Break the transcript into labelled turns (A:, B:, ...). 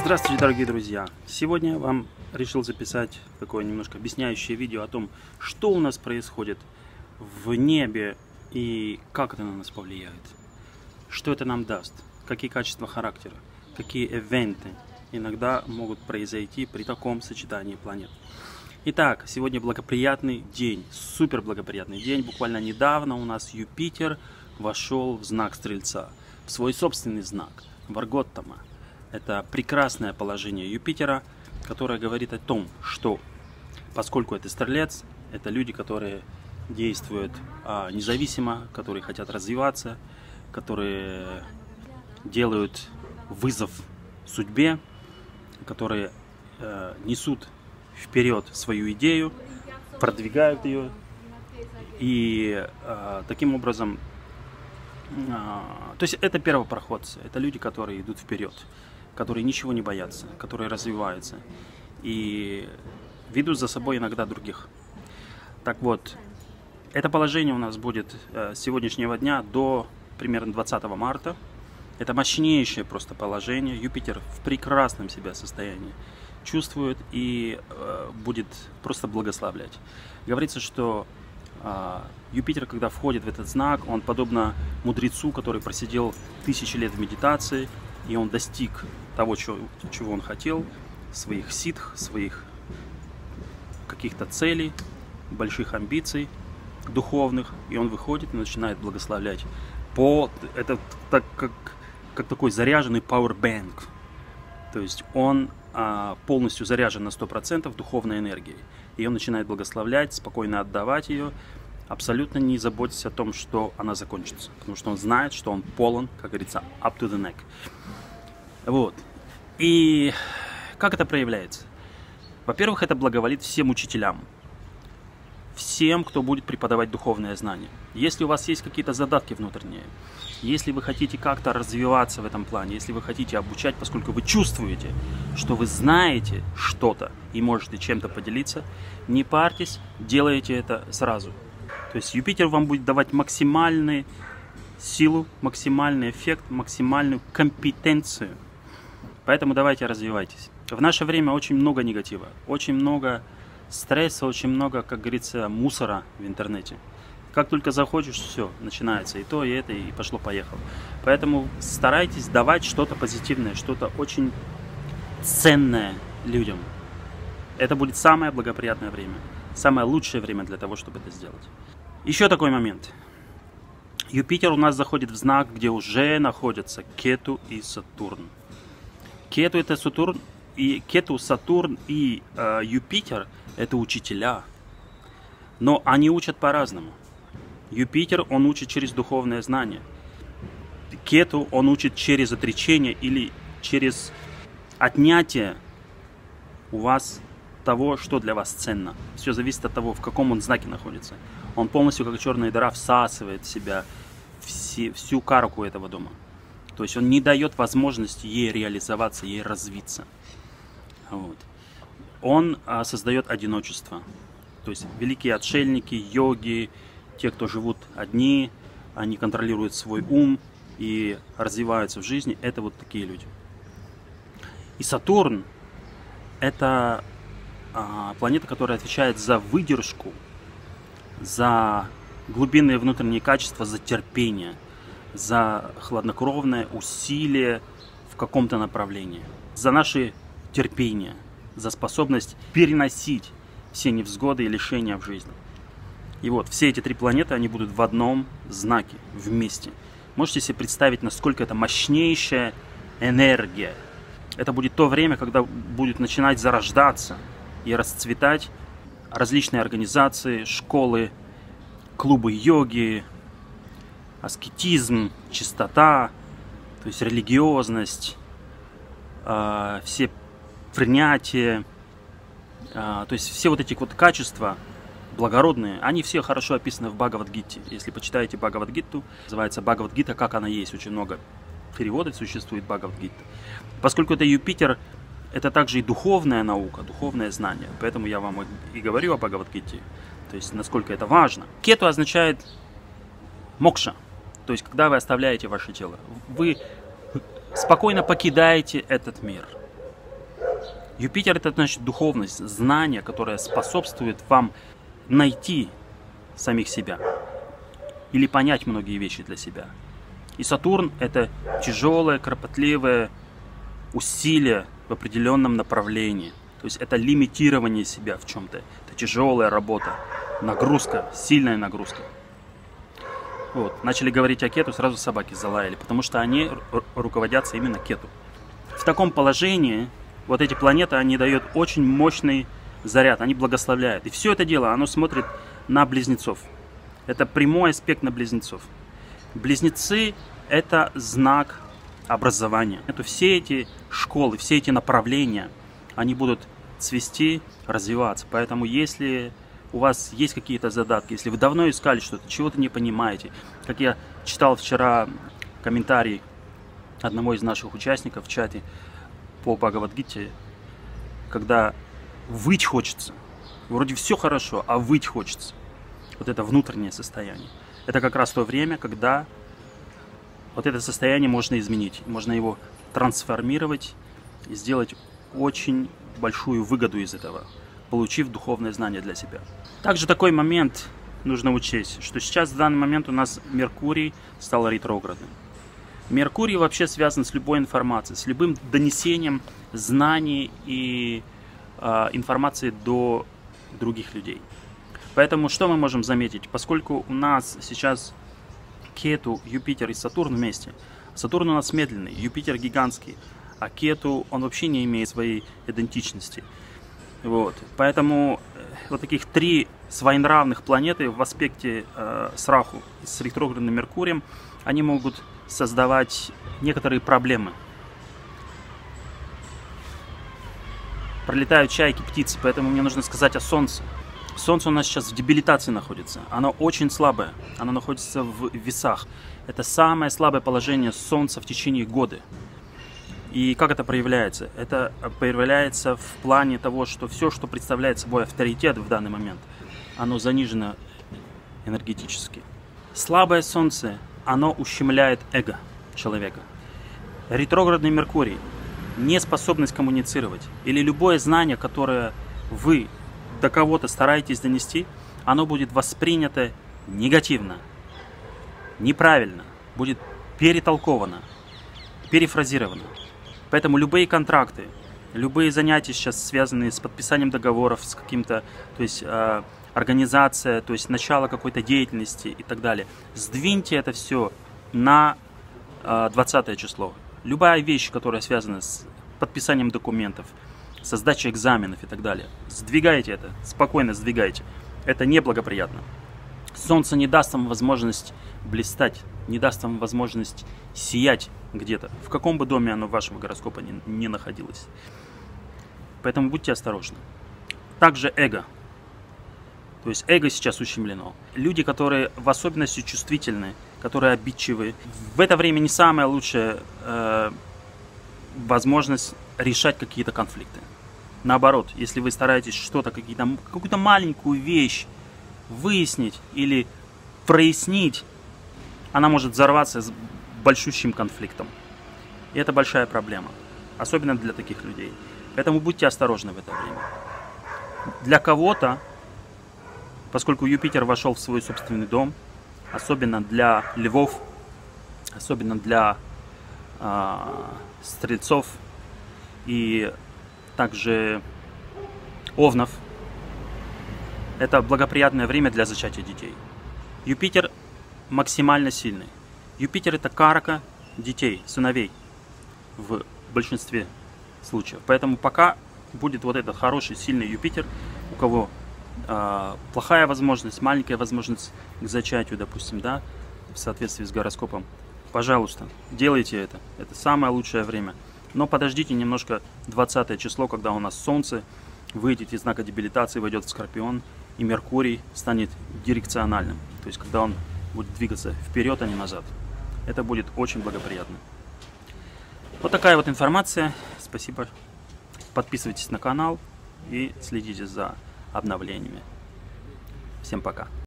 A: Здравствуйте, дорогие друзья! Сегодня я вам решил записать такое немножко объясняющее видео о том, что у нас происходит в небе и как это на нас повлияет. Что это нам даст, какие качества характера, какие ивенты иногда могут произойти при таком сочетании планет. Итак, сегодня благоприятный день, супер благоприятный день. Буквально недавно у нас Юпитер вошел в знак Стрельца, в свой собственный знак, Варготтама. Это прекрасное положение Юпитера, которое говорит о том, что поскольку это Стрелец, это люди, которые действуют независимо, которые хотят развиваться, которые делают вызов судьбе, которые несут вперед свою идею, продвигают ее и таким образом, то есть это первопроходцы, это люди, которые идут вперед, которые ничего не боятся, которые развиваются и ведут за собой иногда других. Так вот, это положение у нас будет с сегодняшнего дня до примерно 20 марта. Это мощнейшее просто положение. Юпитер в прекрасном себя состоянии чувствует и будет просто благословлять. Говорится, что Юпитер, когда входит в этот знак, он подобно мудрецу, который просидел тысячи лет в медитации, и он достиг того, чего он хотел, своих ситх, своих каких-то целей, больших амбиций духовных, и он выходит и начинает благословлять. Это так, как такой заряженный powerbank. То есть он полностью заряжен на 100% духовной энергией. И он начинает благословлять, спокойно отдавать ее, абсолютно не заботясь о том, что она закончится. Потому что он знает, что он полон, как говорится, up to the neck. Вот. И как это проявляется? Во-первых, это благоволит всем учителям. Всем, кто будет преподавать духовное знание. Если у вас есть какие-то задатки внутренние, если вы хотите как-то развиваться в этом плане, если вы хотите обучать, поскольку вы чувствуете, что вы знаете что-то и можете чем-то поделиться, не парьтесь, делайте это сразу. То есть Юпитер вам будет давать максимальную силу, максимальный эффект, максимальную компетенцию. Поэтому давайте развивайтесь. В наше время очень много негатива, очень много стресса, очень много, как говорится, мусора в интернете. Как только захочешь, все, начинается и то, и это, и пошло-поехало. Поэтому старайтесь давать что-то позитивное, что-то очень ценное людям. Это будет самое благоприятное время, самое лучшее время для того, чтобы это сделать. Еще такой момент. Юпитер у нас заходит в знак, где уже находятся Кету и Сатурн. Кету это Сатурн, и Кету, Сатурн и Юпитер это учителя. Но они учат по-разному. Юпитер, он учит через духовное знание. Кету, он учит через отречение или через отнятие у вас того, что для вас ценно. Все зависит от того, в каком он знаке находится. Он полностью, как черная дыра, всасывает в себя всю карку этого дома. То есть он не дает возможности ей реализоваться, ей развиться. Вот. Он создает одиночество. То есть великие отшельники, йоги, те, кто живут одни, они контролируют свой ум и развиваются в жизни, это вот такие люди. И Сатурн – это планета, которая отвечает за выдержку, за глубинные внутренние качества, за терпение, за хладнокровное усилие в каком-то направлении, за наше терпение, за способность переносить все невзгоды и лишения в жизни. И вот все эти три планеты, они будут в одном знаке, вместе. Можете себе представить, насколько это мощнейшая энергия. Это будет то время, когда будет начинать зарождаться и расцветать различные организации, школы, клубы йоги, аскетизм, чистота, то есть религиозность, все принятия, то есть все вот эти вот качества благородные, они все хорошо описаны в Бхагавад-гите. Если почитаете Бхагавад-гиту, называется Бхагавад-гита, как она есть, очень много переводов существует Бхагавад-гита. Поскольку это Юпитер, это также и духовная наука, духовное знание, поэтому я вам и говорю о Бхагавад-гите, то есть насколько это важно. Кету означает мокша, то есть когда вы оставляете ваше тело, вы спокойно покидаете этот мир. Юпитер — это значит духовность, знание, которое способствует вам найти самих себя или понять многие вещи для себя. И Сатурн — это тяжелое, кропотливое усилие в определенном направлении. То есть это лимитирование себя в чем-то. Это тяжелая работа, нагрузка, сильная нагрузка. Вот. Начали говорить о Кету, сразу собаки залаяли, потому что они руководятся именно Кету. В таком положении вот эти планеты, они дают очень мощный заряд, они благословляют. И все это дело, оно смотрит на близнецов. Это прямой аспект на близнецов. Близнецы — это знак образования. Это все эти школы, все эти направления, они будут цвести, развиваться. Поэтому если у вас есть какие-то задатки, если вы давно искали что-то, чего-то не понимаете, как я читал вчера комментарий одного из наших участников в чате по Бхагавад-гите, когда выть хочется. Вроде все хорошо, а выть хочется. Вот это внутреннее состояние. Это как раз то время, когда вот это состояние можно изменить. Можно его трансформировать и сделать очень большую выгоду из этого, получив духовное знание для себя. Также такой момент нужно учесть, что сейчас в данный момент у нас Меркурий стал ретроградным. Меркурий вообще связан с любой информацией, с любым донесением знаний и информации до других людей. Поэтому что мы можем заметить? Поскольку у нас сейчас Кету, Юпитер и Сатурн вместе. Сатурн у нас медленный, Юпитер гигантский, а Кету, он вообще не имеет своей идентичности. Вот. Поэтому вот таких три своенравных планеты в аспекте с Раху, с ретроградным Меркурием, они могут создавать некоторые проблемы. Пролетают чайки, птицы, поэтому мне нужно сказать о Солнце. Солнце у нас сейчас в дебилитации находится. Оно очень слабое. Оно находится в весах. Это самое слабое положение Солнца в течение года. И как это проявляется? Это проявляется в плане того, что все, что представляет собой авторитет в данный момент, оно занижено энергетически. Слабое Солнце, оно ущемляет эго человека. Ретроградный Меркурий, неспособность коммуницировать или любое знание, которое вы до кого-то стараетесь донести, оно будет воспринято негативно, неправильно, будет перетолковано, перефразировано. Поэтому любые контракты, любые занятия сейчас связанные с подписанием договоров, с каким-то, то есть организация, то есть начало какой-то деятельности и так далее, сдвиньте это все на 20 число. Любая вещь, которая связана с подписанием документов, со сдачей экзаменов и так далее, сдвигайте это, спокойно сдвигайте. Это неблагоприятно. Солнце не даст вам возможность блистать, не даст вам возможность сиять где-то, в каком бы доме оно в вашем гороскопе не находилось. Поэтому будьте осторожны. Также эго. То есть эго сейчас ущемлено. Люди, которые в особенности чувствительны, которые обидчивы, в это время не самая лучшая возможность решать какие-то конфликты. Наоборот, если вы стараетесь что-то, какую-то маленькую вещь выяснить или прояснить, она может взорваться с большущим конфликтом. И это большая проблема, особенно для таких людей. Поэтому будьте осторожны в это время. Для кого-то, поскольку Юпитер вошел в свой собственный дом, особенно для львов, особенно для стрельцов и также овнов, это благоприятное время для зачатия детей. Юпитер максимально сильный. Юпитер — это карака детей, сыновей в большинстве случаев. Поэтому пока будет вот этот хороший, сильный Юпитер, у кого плохая возможность, маленькая возможность к зачатию, допустим, да, в соответствии с гороскопом, пожалуйста, делайте это. Это самое лучшее время. Но подождите немножко 20 число, когда у нас Солнце выйдет из знака дебилитации, войдет в Скорпион, и Меркурий станет дирекциональным. То есть, когда он будет двигаться вперед, а не назад. Это будет очень благоприятно. Вот такая вот информация. Спасибо. Подписывайтесь на канал и следите за обновлениями. Всем пока.